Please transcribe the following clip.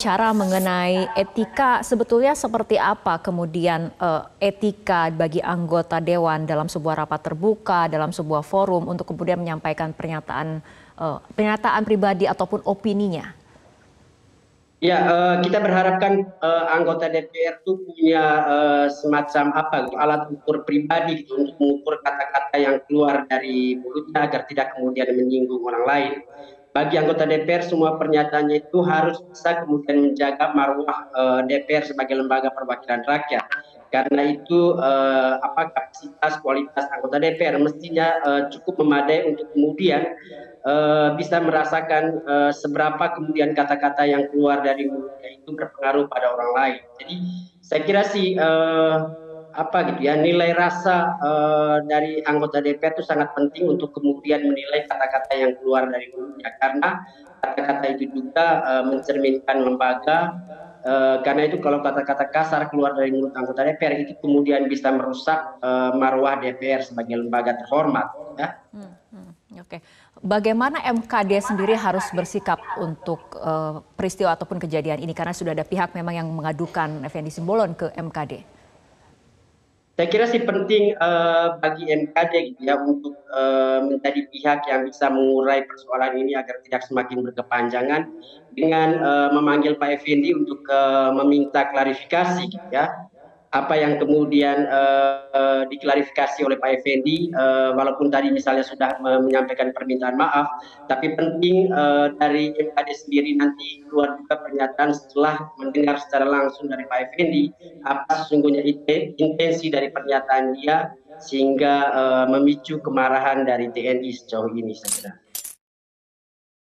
bicara mengenai etika, sebetulnya seperti apa kemudian etika bagi anggota dewan dalam sebuah rapat terbuka, dalam sebuah forum untuk kemudian menyampaikan pernyataan pribadi ataupun opininya? Ya, kita berharapkan anggota DPR itu punya semacam apa gitu, alat ukur pribadi gitu untuk mengukur kata-kata yang keluar dari mulutnya agar tidak kemudian menyinggung orang lain. Bagi anggota DPR semua pernyataannya itu harus bisa kemudian menjaga marwah DPR sebagai lembaga perwakilan rakyat. Karena itu kapasitas kualitas anggota DPR mestinya cukup memadai untuk kemudian bisa merasakan seberapa kemudian kata-kata yang keluar dari mulutnya itu berpengaruh pada orang lain. Jadi saya kira sih nilai rasa dari anggota DPR itu sangat penting untuk kemudian menilai kata-kata yang keluar dari mulutnya, karena kata-kata itu juga mencerminkan lembaga. Karena itu kalau kata-kata kasar keluar dari mulut anggota DPR itu kemudian bisa merusak marwah DPR sebagai lembaga terhormat. Ya. Oke, bagaimana MKD sendiri harus bersikap untuk peristiwa ataupun kejadian ini, karena sudah ada pihak memang yang mengadukan Effendi Simbolon ke MKD? Saya kira sih penting bagi MKD gitu ya untuk menjadi pihak yang bisa mengurai persoalan ini agar tidak semakin berkepanjangan dengan memanggil Pak Effendi untuk meminta klarifikasi gitu ya. Apa yang kemudian diklarifikasi oleh Pak Effendi, walaupun tadi misalnya sudah menyampaikan permintaan maaf, tapi penting dari MKD sendiri nanti keluar juga pernyataan setelah mendengar secara langsung dari Pak Effendi apa sesungguhnya intensi dari pernyataan dia sehingga memicu kemarahan dari TNI sejauh ini, saya kira.